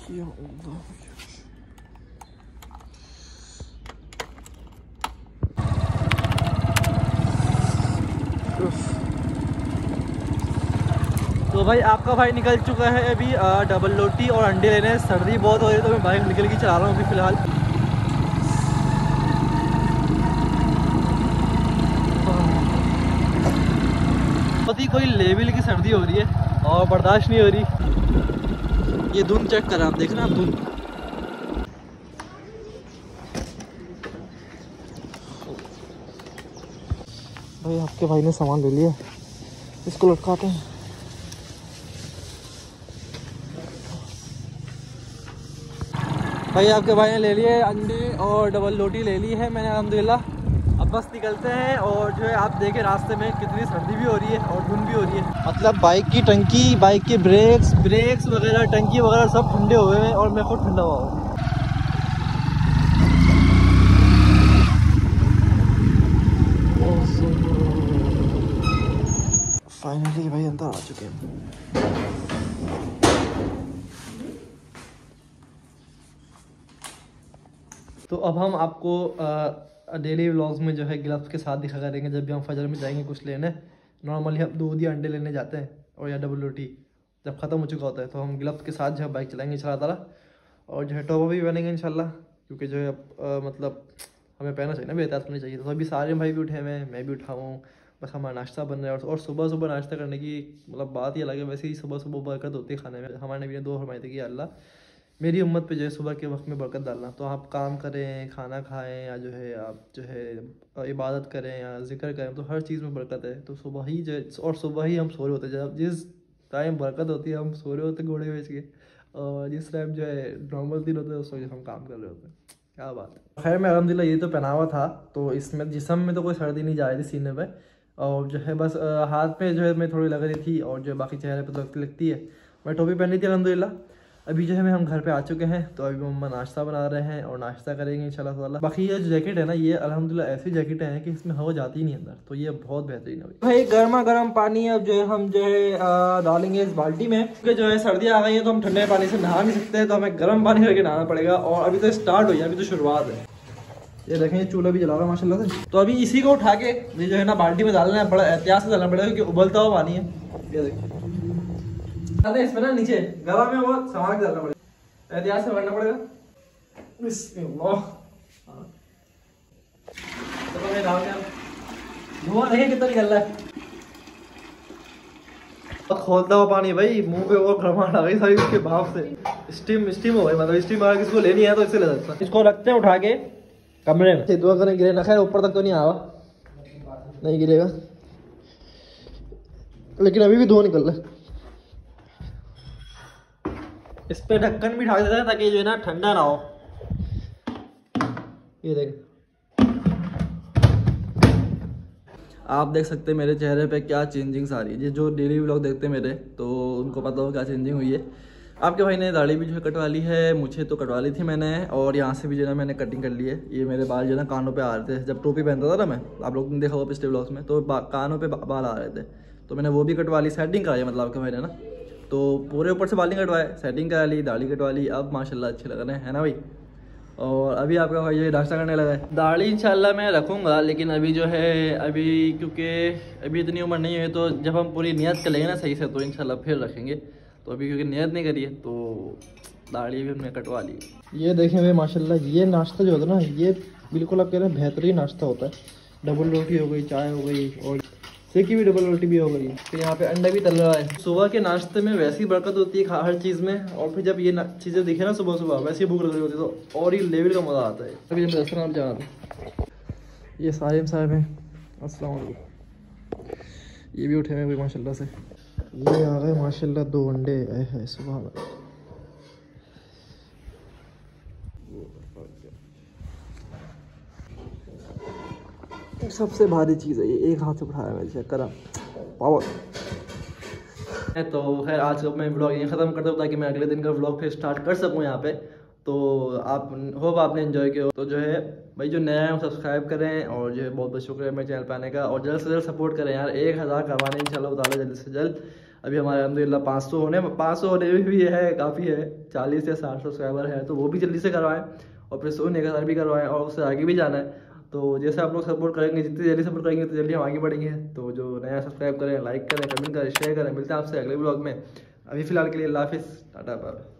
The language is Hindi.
या अल्लाह। तो भाई आपका भाई निकल चुका है अभी डबल रोटी और अंडे लेने। सर्दी बहुत हो रही है तो मैं बाइक निकल के चला रहा हूँ अभी फ़िलहाल। बहुत ही कोई लेवल की सर्दी हो रही है और बर्दाश्त नहीं हो रही। ये धुंध चेक करें आप, देखना आप धुंध। भाई आपके भाई ने सामान ले लिया, इसको लटकाते हैं। भाई आपके भाई ने ले लिए अंडे और डबल रोटी ले ली है मैंने अल्हम्दुलिल्लाह। अब बस निकलते हैं। और जो है आप देखें रास्ते में कितनी सर्दी भी हो रही है और धुंध भी हो रही है। मतलब बाइक की टंकी, बाइक के ब्रेक्स वगैरह, टंकी वगैरह सब ठंडे हुए हैं और मैं खुद ठंडा हुआ हूँ। फाइनली भाई अंदर आ चुके हैं। तो अब हम आपको डेली व्लॉग्स में जो है ग्लव्स के साथ दिखा करेंगे जब भी हम फजर में जाएंगे कुछ लेने। नॉर्मली हम दूध या अंडे लेने जाते हैं और या डबल रोटी जब ख़त्म हो चुका होता है तो हम ग्लव्स के साथ जो है बाइक चलाएंगे इंशाल्लाह ताला। और जो है टॉप भी पहनेंगे इंशाल्लाह, क्योंकि जो है मतलब हमें पहनना चाहिए ना, बेहतर होनी चाहिए। तो अभी सारे भाई भी उठे हुए हैं, मैं भी उठा हूँ। बस हमारा नाश्ता बन रहा है और सुबह सुबह नाश्ता करने की मतलब बात ही अलग है। वैसे ही सुबह सुबह बरकत होती है खाने में। हमारे नबी ने दुआ फरमाई थी कि अल्लाह मेरी उम्मत पे जो है सुबह के वक्त में बरकत डालना। तो आप काम करें, खाना खाएं या जो है आप जो है इबादत करें या जिक्र करें, तो हर चीज़ में बरकत है। तो सुबह ही जो है, और सुबह ही हम सो रहे होते हैं जब जिस टाइम बरकत होती है हम सो रहे होते हैं घोड़े बेच के, और जिस टाइम जो है नॉर्मल दिन होता है उस वक्त हम काम कर रहे होते हैं। क्या बात है। खैर मैं अल्हम्दुलिल्लाह ये तो पहना हुआ था तो इसमें जिस्म में तो कोई सर्दी नहीं जा रही थी सीने पे, और जो है बस हाथ पे जो है मैं थोड़ी लग रही थी और जो बाकी चेहरे पे लगती है। मैं टोपी पहनी थी अल्हम्दुलिल्लाह। अभी जो है हम घर पे आ चुके हैं तो अभी मम्मा नाश्ता बना रहे हैं और नाश्ता करेंगे इंशाल्लाह ताला। बाकी ये जो जैकेट है ना, ये अल्हम्दुलिल्लाह ऐसी जैकेट है कि इसमें हवा जाती ही नहीं अंदर, तो ये बहुत बेहतरीन है भाई। गर्मा गर्म पानी अब जो है हम जो है डालेंगे इस बाल्टी में, क्योंकि जो है सर्दी आ गई है तो हम ठंडे पानी से नहा नहीं सकते, तो हमें गर्म पानी करके नहाना पड़ेगा। और अभी तो स्टार्ट हुई है, अभी तो शुरुआत है। ये देखें ये चूल्हा भी जला रहा है माशाल्लाह से। तो अभी इसी को उठा के ये जो है ना बाल्टी में डालना है, बड़ा एहतियात से डालना पड़ेगा क्योंकि उबलता हुआ पानी है। ये देखिए इसमें ना नीचे गला में वो संभाल के डालना पड़ेगा, एहतियात से करना पड़ेगा। धुआं देखिए कितना निकल रहा है। खोलता हुआ पानी भाई, मुंह पे और गर्माहट आ गई सारी उसके भाप से। स्टीम हो गई, मतलब स्टीम अगर किसी को लेनी है तो इससे ले सकता है। इसको रखते हैं उठा के कमरे में, दुआ करें गिरे ना। खैर ऊपर तक तो नहीं आवा, नहीं गिरेगा, लेकिन अभी भी धुआं निकल रहा है। इस पे ढक्कन भी ढक देता है ताकि जो है ना ठंडा ना हो। ये देख, आप देख सकते हैं मेरे चेहरे पे क्या चेंजिंग्स आ रही है। जो डेली व्लॉग देखते हैं मेरे तो उनको पता हो क्या चेंजिंग हुई है। आपके भाई ने दाढ़ी भी जो है कटवा ली है, मुझे तो कटवा ली थी मैंने, और यहाँ से भी जो है ना मैंने कटिंग कर ली है। ये मेरे बाल जो है ना कानों पे आ रहे थे जब टोपी पहनता था ना मैं, आप लोग ने देखा होगा पिछले व्लॉग्स में, तो कानों पे बाल आ रहे थे तो मैंने वो भी कटवा ली, सेटिंग कराई मतलब आपके भाई ने ना। तो पूरे ऊपर से बाल नहीं कटवाए, सेटिंग करा ली, दाढ़ी कटवा ली, अब माशाल्लाह अच्छे लग रहे हैं, है ना भाई। और अभी आपका भाई ये नाश्ता करने लगा है। दाढ़ी इंशाल्लाह मैं रखूँगा, लेकिन अभी जो है अभी क्योंकि अभी इतनी उम्र नहीं हुई, तो जब हम पूरी नियत कर लेंगे ना सही से तो इंशाल्लाह फिर रखेंगे। तो अभी क्योंकि नियत नहीं करी है तो दाढ़ी भी हमने कटवा ली। ये देखें भाई माशाल्लाह, ये नाश्ता जो होता है ना, ये बिल्कुल आप कह रहे हैं बेहतरीन नाश्ता होता है। डबल रोटी हो गई, चाय हो गई और सेकी भी डबल रोटी भी हो गई। फिर यहाँ पे अंडा भी तल रहा है। सुबह के नाश्ते में वैसी बरकत होती है हर चीज़ में, और फिर जब ये चीज़ें दिखे ना सुबह सुबह वैसी भूख लग रही होती है तो और ही लेवल का मज़ा आता है। अभी हम रेस्टोरेंट जा रहे हैं। ये साहिब साहब हैं, अस्सलाम वालेकुम। ये भी उठे हुए भाई माशाल्लाह से। ये आ गए माशाल्लाह 2 अंडे है सुबह में। सबसे भारी चीज़ है ये, एक हाथ से उठाया मैंने, चेक करा पावर। तो खैर आज का मैं व्लॉग यहीं ख़त्म करता हूँ ताकि मैं अगले दिन का व्लॉग फिर स्टार्ट कर सकूँ यहाँ पे। तो आप होप आपने एंजॉय किया हो। तो जो है भाई जो नया है वो सब्सक्राइब करें, और जो है बहुत बहुत शुक्रिया मेरे चैनल पर आने का, और जल्द से जल्द सपोर्ट करें यार। 1000 करवाने इंशाल्लाह ताला जल्द से जल्द। अभी हमारे अल्हम्दुलिल्लाह 500 होने में भी है, काफ़ी है, 40 या 60 सब्सक्राइबर है, तो वो भी जल्दी से करवाएं और फिर 1,000 भी करवाएं और उससे आगे भी जाना है। तो जैसे आप लोग सपोर्ट करेंगे, जितनी जल्दी सपोर्ट करेंगे तो जल्दी हम आगे बढ़ेंगे। तो जो नया सब्सक्राइब करें, लाइक करें, कमेंट करें, शेयर करें। मिलते हैं आपसे अगले ब्लॉग में। अभी फ़िलहाल के लिए अल्लाह हाफिज़, टाटा बाय।